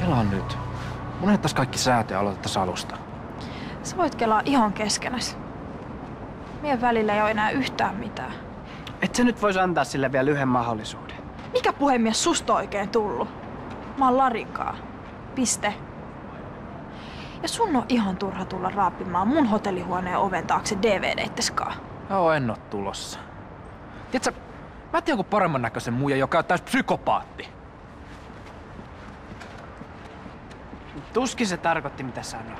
Kelaa nyt. Unohdettaisiin kaikki säät ja aloitettaisiin alusta. Sä voit kelaa ihan keskenäs. Meidän välillä ei ole enää yhtään mitään. Et sä nyt vois antaa sille vielä yhden mahdollisuuden. Mikä puhemies susta oikein tullut? Mä oon Larinkaa. Piste. Ja sun on ihan turha tulla raapimaan mun hotellihuoneen oven taakse DVD-itteskaan. Joo, en oo tulossa. Tiedätkö, mä tiedän jonkun paremman näköisen muijan, joka on täys psykopaatti. Tuskin se tarkoitti mitä sanoo.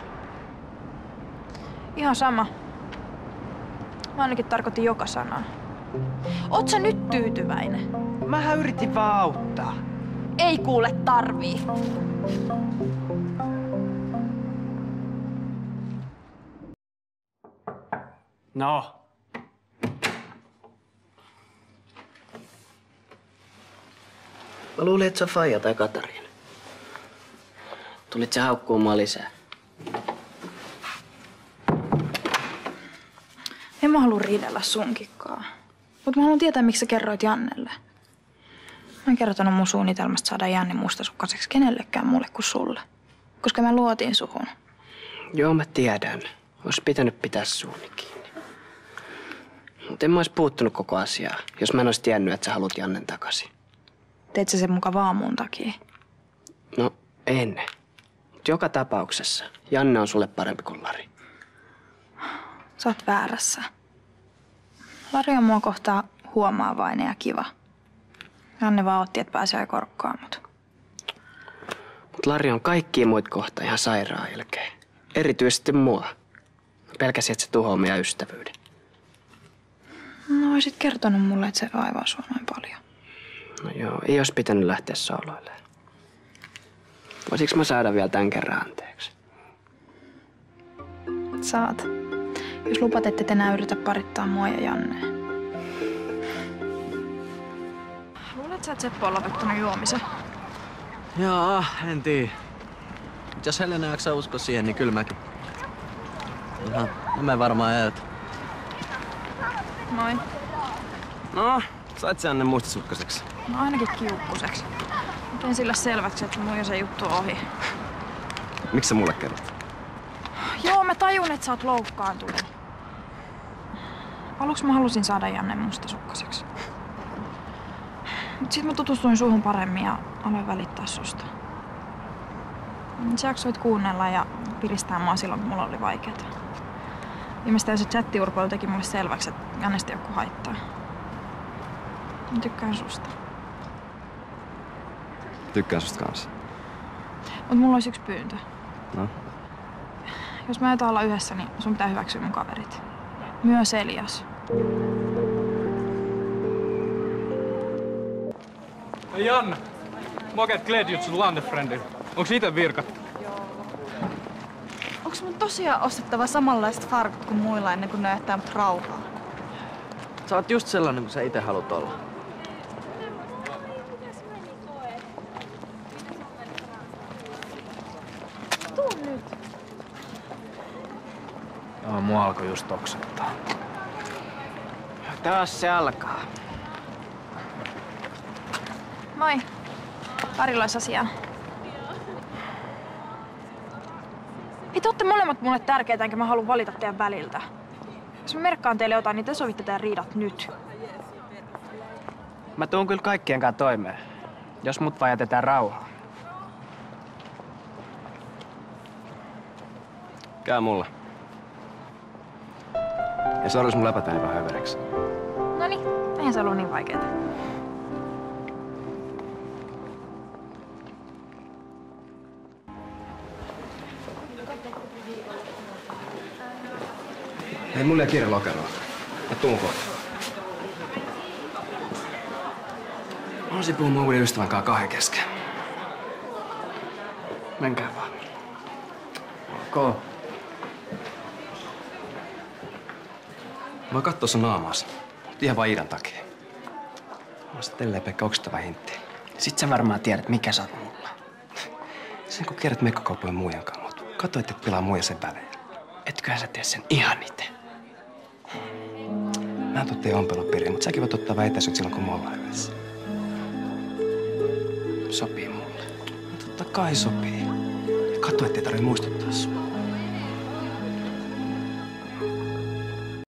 Ihan sama. Mä ainakin tarkoitin joka sanaa. Oot sä nyt tyytyväinen? Mähän yritin vaan auttaa. Ei kuule tarvii. No. Mä luulin, että se on Faija tai Katariina. Tulit sä haukkuumaan lisää? En mä halua riidellä sunkikkaa. Mut mä haluan tietää, miksi sä kerroit Jannelle. Mä en kertonut mun suunnitelmasta saada Janne mustasukkaiseksi kenellekään muulle kuin sulle. Koska mä luotin suhun. Joo, mä tiedän. Ois pitänyt pitää suuni kiinni. Mut en mä ois puuttunut koko asiaa, jos mä en ois tiennyt, että sä haluat Jannen takaisin. Teit sä sen muka vaan mun takia? No, en. Mut joka tapauksessa Janne on sulle parempi kuin Lari. Sä oot väärässä. Lari on mua kohtaa huomaavainen ja kiva. Janne vaan otti, että pääsee aika korkkaan mut. Mut Lari on kaikkia muita kohtaa ihan sairaan ilkeä. Erityisesti mua. Pelkäsin, että se tuhoaa meidän ystävyyden. No oisit kertonut mulle, että se vaivaa sua noin paljon. No joo, ei olisi pitänyt lähteä sooloilleen. Voisiko mä saada vielä tän kerran anteeksi? Saat. Jos lupat, ette enää yritä parittaa mua ja Jannea. Luulet sä, että Seppo on lopettanut juomisen? Jaa, en tiedä. Jos Helena jaksaa uskoa siihen, niin kyllä mäkin. No me varmaan jäät. Noin. No, sait sä Janne mustasukkaseksi? No ainakin kiukkuseksi. Mä tein sille selväksi, että mun jo se juttu on ohi. Miksi sä mulle kerrot? Joo, mä tajun, että sä oot loukkaantunut. Aluksi mä halusin saada Janne mustasukkaseksi. Mut sit mä tutustuin suhun paremmin ja aloin välittää susta. Sä jaksoit kuunnella ja piristää mua silloin, kun mulla oli vaikeeta. Viimeistään se chatti-urpoilu teki mulle selväksi, että Jannesta ei oo ku haittaa. Mä tykkään susta. Tykkään susta kanssa. Mut mulla olisi yksi pyyntö. No? Jos me aiotaan olla yhdessä, niin sun pitää hyväksyä mun kaverit. Myös Elias. Hei Janne, makeet klädjut sun lannefrendi. Onks ite virkat? Onks mun tosiaan ostettava samanlaiset farkut kuin muilla ennen kuin ne jättää mut rauhaa? Sä oot just sellainen, kuin sä ite haluat olla. Joo, mua alkoi just oksettaa. Taas se alkaa. Moi. Parilla olisi asiaa. Hei, te ootte molemmat mulle tärkeitä, enkä mä halua valita teidän väliltä. Jos mä merkkaan teille jotain, niin te sovitte teidän riidat nyt. Mä tuun kyllä kaikkien kanssa toimeen, jos mut vaan jätetään rauhaan. Käy mulle. Ja sori, jos mun läpät meni vähän överiksi. Noniin, eihän se ollut niin vaikeeta. Hei, mulla ei kiire lokeroon. Mä tuun kohta. Mä haluaisin puhua mun uuden ystävän kanssa kahden kesken. Menkää vaan. Ok. Mä kattoo sun naamaas. Ihan vaan Iidan takia. Mä oon sitten Pekka oksettava hintti. Sit sä varmaan tiedät, mikä sä oot mulla. Sen kun kierrät mekkakauppojen muijan kanssa, mut katso, et pilaa muija sen välein. Etköhän sä tee sen ihan itse. Mä en tuu teidän ompelupiriin, mut säkin voit ottaa väitäisyyt silloin, kun me ollaan yhdessä. Sopii mulle. No totta kai sopii. Katso, ettei tarvitse muistuttaa sua.